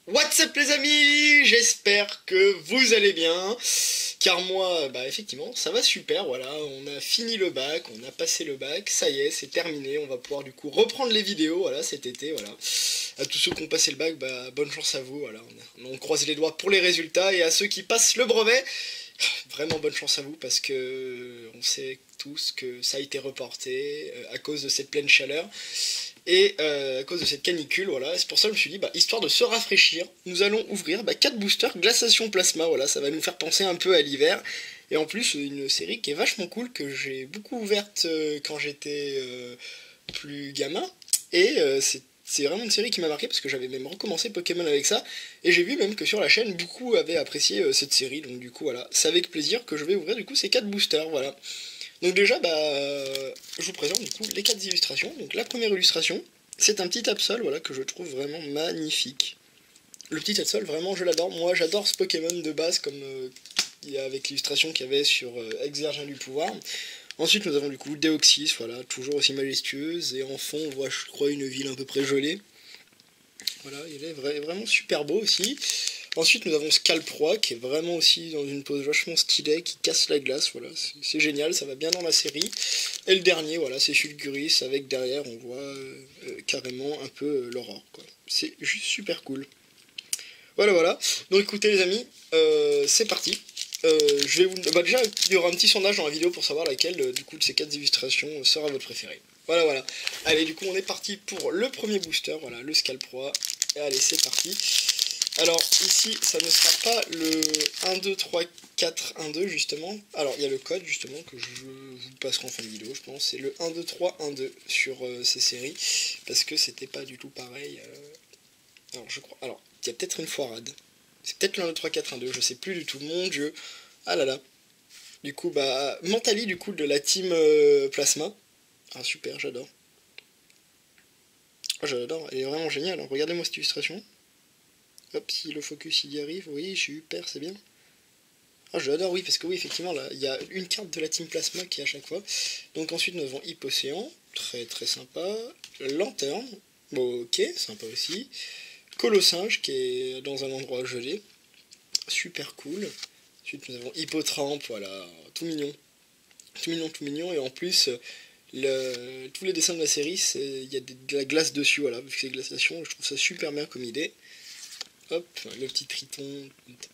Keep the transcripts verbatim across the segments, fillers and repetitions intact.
What's up les amis, j'espère que vous allez bien, car moi, bah effectivement, ça va super, voilà, on a fini le bac, on a passé le bac, ça y est, c'est terminé, on va pouvoir du coup reprendre les vidéos, voilà, cet été, voilà. À tous ceux qui ont passé le bac, bah bonne chance à vous, voilà, on, a- on croise les doigts pour les résultats, et à ceux qui passent le brevet, vraiment bonne chance à vous, parce que on sait tous que ça a été reporté euh, à cause de cette pleine chaleur. Et euh, à cause de cette canicule, voilà, c'est pour ça que je me suis dit, bah, histoire de se rafraîchir, nous allons ouvrir bah, quatre boosters glaciation plasma, voilà, ça va nous faire penser un peu à l'hiver. Et en plus, une série qui est vachement cool, que j'ai beaucoup ouverte euh, quand j'étais euh, plus gamin. Et euh, c'est c'est vraiment une série qui m'a marqué parce que j'avais même recommencé Pokémon avec ça. Et j'ai vu même que sur la chaîne, beaucoup avaient apprécié euh, cette série. Donc du coup, voilà, c'est avec plaisir que je vais ouvrir du coup ces quatre boosters, voilà. Donc déjà, bah, je vous présente du coup les quatre illustrations. Donc la première illustration, c'est un petit Absol, voilà, que je trouve vraiment magnifique. Le petit Absol, vraiment, je l'adore. Moi, j'adore ce Pokémon de base, comme euh, il y a avec l'illustration qu'il y avait sur euh, Exergin du pouvoir. Ensuite, nous avons du coup Deoxys, voilà, toujours aussi majestueuse. Et en fond, on voit, je crois, une ville à peu près gelée. Voilà, il est vra vraiment super beau aussi. Ensuite, nous avons Scalproie, qui est vraiment aussi dans une pose vachement stylée, qui casse la glace, voilà, c'est génial, ça va bien dans la série. Et le dernier, voilà, c'est Fulguris, avec derrière, on voit euh, euh, carrément un peu euh, l'aurore, quoi. C'est juste super cool. Voilà, voilà. Donc écoutez les amis, euh, c'est parti. Euh, je vais vous... Bah, déjà, il y aura un petit sondage dans la vidéo pour savoir laquelle, euh, du coup, de ces quatre illustrations euh, sera votre préférée. Voilà, voilà. Allez, du coup, on est parti pour le premier booster, voilà, le Scalproie. Et allez, c'est parti. Alors ici, ça ne sera pas le un, deux, trois, quatre, un, deux justement. Alors il y a le code justement que je vous passerai en fin de vidéo, je pense. C'est le un, deux, trois, un, deux sur euh, ces séries. Parce que c'était pas du tout pareil. Euh... Alors je crois. Alors, il y a peut-être une foirade. C'est peut-être le un, deux, trois, quatre, un, deux, je sais plus du tout. Mon dieu. Ah là là. Du coup, bah. Mentali du coup de la team euh, Plasma. Ah super, j'adore. Ah, j'adore, elle est vraiment géniale, hein. Regardez-moi cette illustration. Hop, si le focus il y arrive, oui, super, c'est bien. Ah, je l'adore, oui, parce que oui, effectivement, là, il y a une carte de la Team Plasma qui est à chaque fois. Donc ensuite, nous avons Hypocéan, très très sympa. Lanterne, bon, ok, sympa aussi. Colossinge, qui est dans un endroit gelé, super cool. Ensuite, nous avons Hippotrampe, voilà, tout mignon. Tout mignon, tout mignon, et en plus, le, tous les dessins de la série, il y a de la glace dessus, voilà, vu que c'est glaciation, je trouve ça super bien comme idée. Hop, le petit triton,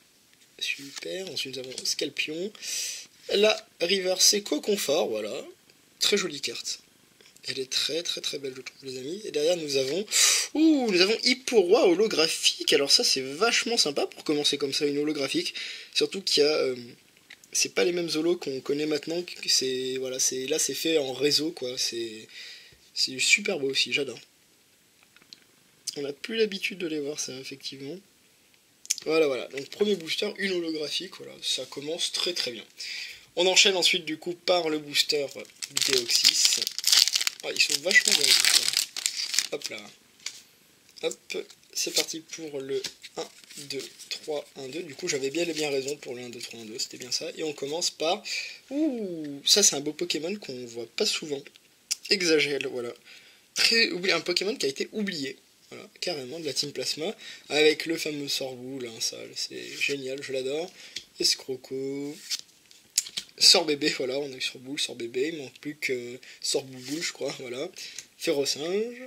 super. Ensuite, nous avons Scalpion. La River Seco Confort, voilà. Très jolie carte. Elle est très très très belle, je trouve, les amis. Et derrière, nous avons... Ouh, nous avons Hipporoy holographique. Alors ça, c'est vachement sympa pour commencer comme ça, une holographique. Surtout qu'il y a... Euh, c'est pas les mêmes holos qu'on connaît maintenant. C'est voilà, c'est là, c'est fait en réseau, quoi. C'est c'est super beau aussi, j'adore. On n'a plus l'habitude de les voir, ça, effectivement. Voilà, voilà. Donc, premier booster, une holographique. Voilà, ça commence très très bien. On enchaîne ensuite du coup par le booster Deoxys. Ah, ils sont vachement bien les boosters. Hop là. Hop, c'est parti pour le un, deux, trois, un, deux. Du coup, j'avais bien, bien raison pour le un, deux, trois, un, deux. C'était bien ça. Et on commence par... Ouh, ça c'est un beau Pokémon qu'on voit pas souvent. Exagèle, voilà. Très, un Pokémon qui a été oublié. Voilà, carrément, de la Team Plasma. Avec le fameux Sorboule, hein, ça, c'est génial, je l'adore. Escroco. Sort bébé, voilà, on a eu sort boule, sort bébé, il manque plus que sort bouboule, je crois, voilà. Férocinge,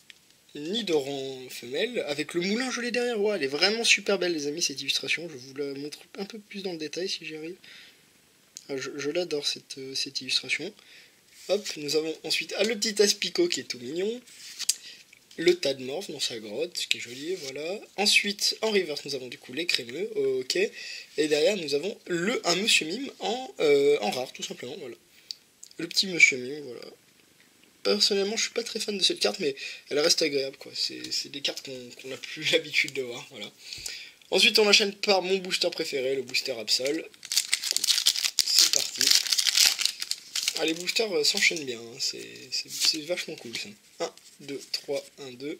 Nidoran femelle, avec le moulin gelé derrière, ouais, elle est vraiment super belle les amis cette illustration, je vous la montre un peu plus dans le détail si j'y arrive. Ah, je, je l'adore cette, euh, cette illustration. Hop, nous avons ensuite ah, le petit Aspico qui est tout mignon. Le Tadmorph dans sa grotte, ce qui est joli, voilà. Ensuite, en reverse, nous avons du coup les crémeux, ok. Et derrière, nous avons le un Monsieur Mime en, euh, en rare, tout simplement, voilà. Le petit Monsieur Mime, voilà. Personnellement, je suis pas très fan de cette carte, mais elle reste agréable, quoi. C'est des cartes qu'on qu'on a plus l'habitude de voir, voilà. Ensuite, on enchaîne par mon booster préféré, le booster Absol. C'est parti. Ah, les boosters euh, s'enchaînent bien, hein. C'est vachement cool, ça. un, deux, trois, un, deux.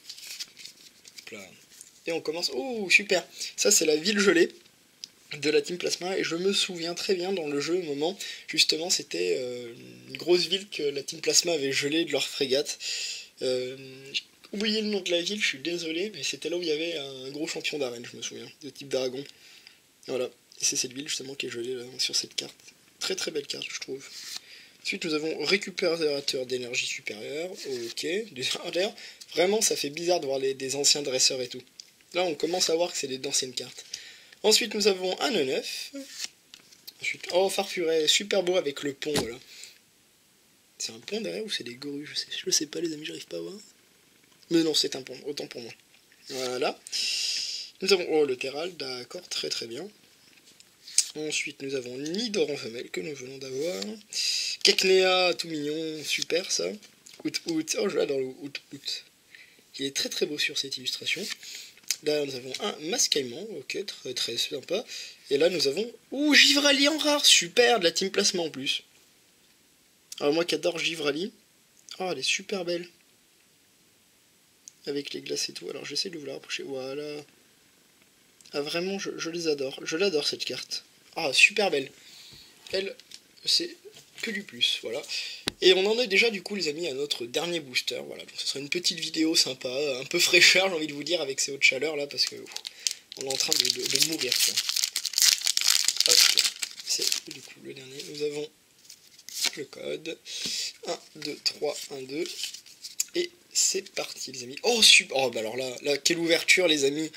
Là. Et on commence. Oh, super! Ça, c'est la ville gelée de la Team Plasma. Et je me souviens très bien dans le jeu, au moment, justement, c'était euh, une grosse ville que la Team Plasma avait gelée de leur frégate. Euh, oublié le nom de la ville, je suis désolé, mais c'était là où il y avait un gros champion d'arène, je me souviens, de type dragon. Voilà, et c'est cette ville justement qui est jolie là, sur cette carte. Très très belle carte, je trouve. Ensuite, nous avons récupérateur d'énergie supérieure. Ok, d'ailleurs, vraiment, ça fait bizarre de voir les, des anciens dresseurs et tout. Là, on commence à voir que c'est des d'anciennes cartes. Ensuite, nous avons un E neuf. Ensuite, oh, Farfuret, super beau avec le pont, voilà. C'est un pont derrière ou c'est des grues? Je sais, je sais pas, les amis, j'arrive pas à voir. Mais non, c'est un pont, autant pour moi. Voilà. Nous avons, oh, le Terral, d'accord, très très bien. Ensuite, nous avons Nidor en femelle que nous venons d'avoir. Keknea, tout mignon, super ça. Out Out, oh je l'adore le Out Out. Il est très très beau sur cette illustration. Là nous avons un Mascaïman, ok, très très sympa. Et là nous avons, ouh, Givrali en rare, super, de la team Plasma en plus. Alors moi qui adore Givrali, oh elle est super belle. Avec les glaces et tout, alors j'essaie de vous la rapprocher, voilà. Ah vraiment, je, je les adore, je l'adore cette carte. Ah, super belle. Elle, c'est que du plus, voilà. Et on en est déjà du coup les amis à notre dernier booster, voilà, donc ce sera une petite vidéo sympa, un peu fraîcheur j'ai envie de vous dire avec ces hautes chaleurs là, parce que ouf, on est en train de, de, de mourir quoi. Hop, c'est du coup le dernier, nous avons le code, un, deux, trois, un, deux, et c'est parti les amis. Oh super, oh bah alors là, là quelle ouverture les amis.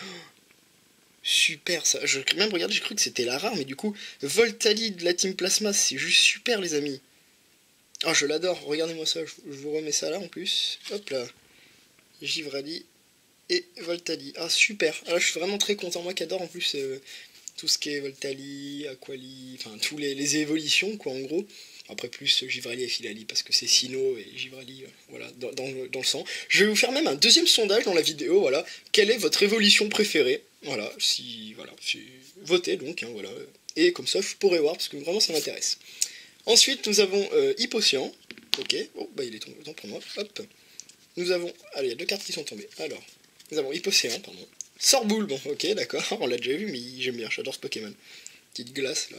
Super ça, je, même regardez, j'ai cru que c'était la rare, mais du coup, Voltali de la Team Plasma, c'est juste super les amis. Oh je l'adore, regardez-moi ça, je, je vous remets ça là en plus. Hop là. Givrali et Voltali. Ah super, ah, là je suis vraiment très content, moi qui adore en plus euh, tout ce qui est Voltali, Aquali, enfin tous les, les évolutions quoi en gros. Après plus Givrali et Filali parce que c'est Sino et Givrali, euh, voilà, dans, dans, le, dans le sang. Je vais vous faire même un deuxième sondage dans la vidéo, voilà. Quelle est votre évolution préférée? Voilà, si, voilà, si, votez donc, hein, voilà. Et comme ça je pourrais voir parce que vraiment ça m'intéresse. Ensuite, nous avons euh, Hypocéan. Ok, oh, bah il est tombé, autant pour moi. Hop. Nous avons, allez, il y a deux cartes qui sont tombées. Alors, nous avons Hypocéan, pardon. Sorboule, bon, ok, d'accord, on l'a déjà vu, mais j'aime bien, j'adore ce Pokémon. Petite glace, là.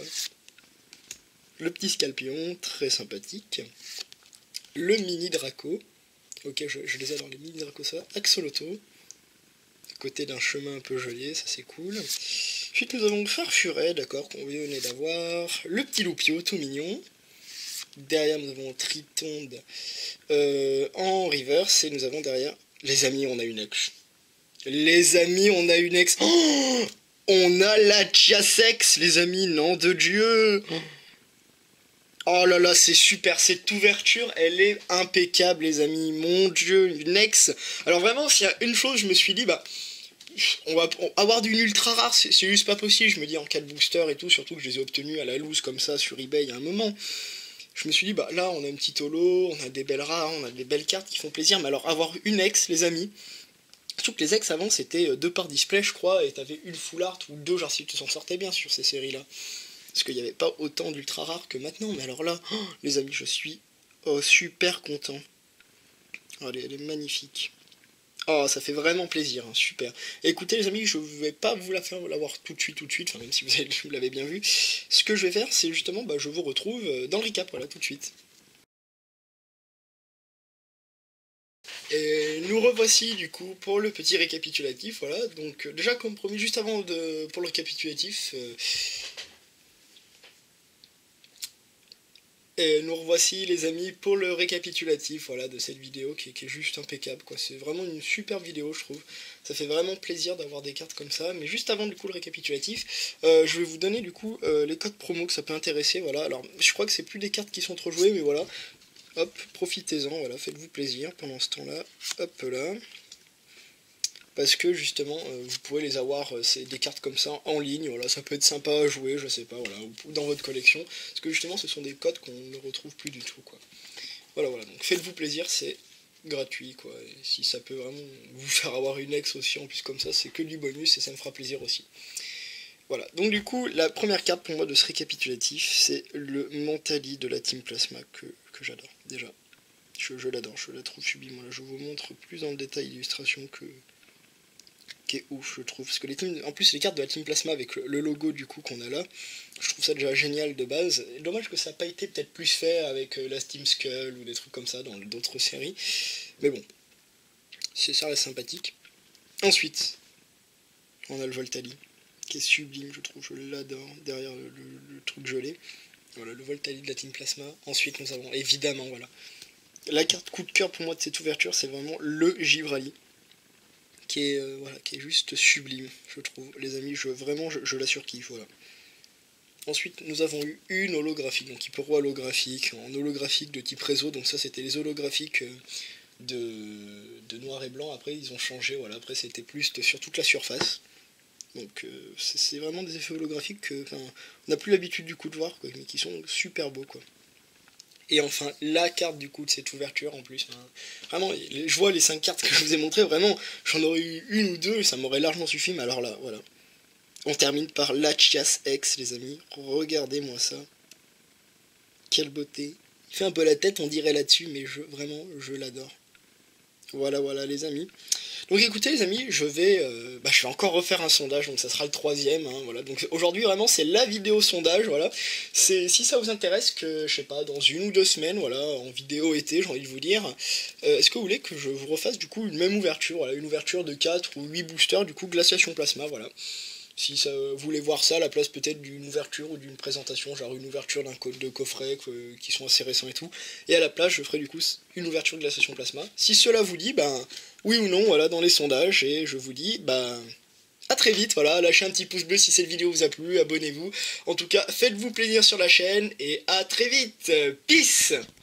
Le petit Scalpion, très sympathique. Le mini Draco. Ok, je, je les adore, les mini Draco, ça. Axoloto. Côté d'un chemin un peu gelé, ça c'est cool. Ensuite, nous avons Farfuret, d'accord, qu'on venait d'avoir. Le petit Loupio, tout mignon. Derrière, nous avons Tritonde euh, en reverse. Et nous avons derrière, les amis, on a une ex. Les amis, on a une ex. Oh, on a la Chiasex, les amis, nom de Dieu. Oh là là, c'est super, cette ouverture, elle est impeccable, les amis. Mon Dieu, une ex. Alors vraiment, s'il y a une chose, je me suis dit, bah, on va avoir d'une ultra rare, c'est juste pas possible. Je me dis en cas de booster et tout, surtout que je les ai obtenus à la loose comme ça sur eBay il y a un moment. Je me suis dit, bah là, on a un petit holo, on a des belles rares, on a des belles cartes qui font plaisir. Mais alors, avoir une ex, les amis. Surtout que les ex avant, c'était deux par display, je crois, et t'avais une full art ou deux, genre si tu t'en sortais bien sur ces séries-là. Parce qu'il n'y avait pas autant d'ultra rares que maintenant. Mais alors là, oh, les amis, je suis oh, super content. Oh, elle, est, elle est magnifique. Oh, ça fait vraiment plaisir, hein, super. Et écoutez les amis, je vais pas vous la faire l'avoir tout de suite, tout de suite, enfin même si vous l'avez bien vu. Ce que je vais faire, c'est justement, bah, je vous retrouve dans le recap, voilà, tout de suite. Et nous revoici du coup pour le petit récapitulatif, voilà. Donc déjà comme promis, juste avant de pour le récapitulatif, euh, et nous revoici les amis pour le récapitulatif, voilà, de cette vidéo qui, qui est juste impeccable, quoi. C'est vraiment une super vidéo, je trouve. Ça fait vraiment plaisir d'avoir des cartes comme ça. Mais juste avant du coup le récapitulatif, euh, je vais vous donner du coup euh, les codes promo que ça peut intéresser, voilà. Alors je crois que c'est plus des cartes qui sont trop jouées, mais voilà. Hop, profitez-en, voilà, faites-vous plaisir pendant ce temps-là. Hop là. Parce que justement, euh, vous pouvez les avoir, euh, c'est des cartes comme ça en ligne, voilà, ça peut être sympa à jouer, je sais pas, voilà, ou dans votre collection. Parce que justement, ce sont des codes qu'on ne retrouve plus du tout, quoi. Voilà, voilà, donc faites-vous plaisir, c'est gratuit, quoi. Et si ça peut vraiment vous faire avoir une ex aussi en plus comme ça, c'est que du bonus et ça me fera plaisir aussi. Voilà, donc du coup, la première carte pour moi de ce récapitulatif, c'est le Mentali de la Team Plasma que, que j'adore, déjà. Je, je l'adore, je la trouve sublime. Voilà, je vous montre plus dans le détail l'illustration que... qui est ouf, je trouve. Parce que les teams, en plus, les cartes de la Team Plasma avec le, le logo du coup qu'on a là, je trouve ça déjà génial de base. Et dommage que ça n'a pas été peut-être plus fait avec euh, la Team Skull ou des trucs comme ça dans d'autres séries. Mais bon, c'est ça reste sympathique. Ensuite, on a le Voltali, qui est sublime, je trouve, je l'adore, derrière le, le, le truc gelé. Voilà, le Voltali de la Team Plasma. Ensuite, nous avons évidemment, voilà, la carte coup de cœur pour moi de cette ouverture, c'est vraiment le Givrali, qui est, euh, voilà, qui est juste sublime, je trouve. Les amis, je, vraiment, je, je la surkiffe, voilà. Ensuite, nous avons eu une holographique, donc hyper holographique, en holographique de type réseau, donc ça c'était les holographiques de, de noir et blanc, après ils ont changé, voilà, après c'était plus sur toute la surface. Donc euh, c'est vraiment des effets holographiques que, enfin, on n'a plus l'habitude du coup de voir, quoi, mais qui sont super beaux, quoi. Et enfin, la carte du coup de cette ouverture en plus, hein, vraiment, je vois les cinq cartes que je vous ai montrées, vraiment, j'en aurais eu une ou deux, ça m'aurait largement suffi, mais alors là, voilà. On termine par Latias X, les amis. Regardez-moi ça. Quelle beauté. Il fait un peu la tête, on dirait là-dessus, mais je, vraiment, je l'adore. Voilà, voilà, les amis. Donc écoutez, les amis, je vais, euh, bah, je vais encore refaire un sondage, donc ça sera le troisième. Hein, voilà. Donc aujourd'hui, vraiment, c'est la vidéo sondage. Voilà. C'est, si ça vous intéresse, que je sais pas, dans une ou deux semaines, voilà, en vidéo été, j'ai envie de vous dire, euh, est-ce que vous voulez que je vous refasse du coup une même ouverture, voilà, une ouverture de quatre ou huit boosters, du coup, glaciation plasma, voilà. Si ça, vous voulez voir ça à la place peut-être d'une ouverture ou d'une présentation, genre une ouverture d'un code de coffret que, qui sont assez récents et tout. Et à la place, je ferai du coup une ouverture de glaciation plasma. Si cela vous dit, ben oui ou non, voilà, dans les sondages. Et je vous dis, ben à très vite, voilà, lâchez un petit pouce bleu si cette vidéo vous a plu, abonnez-vous. En tout cas, faites-vous plaisir sur la chaîne et à très vite. Peace!